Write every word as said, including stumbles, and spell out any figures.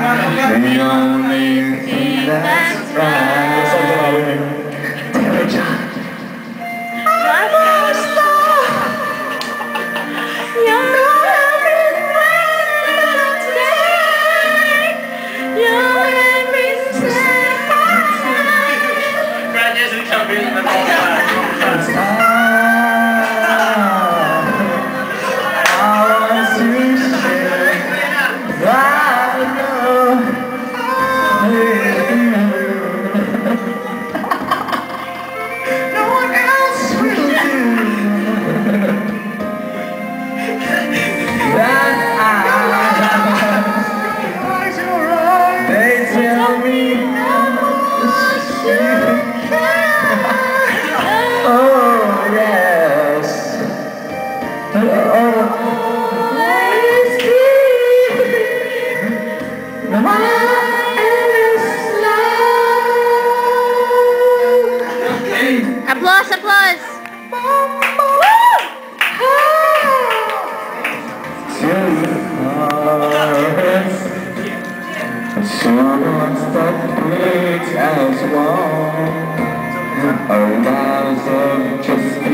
The only thing that's right. Taylor John. Applause, applause! Someone that breaks as one. A lies of just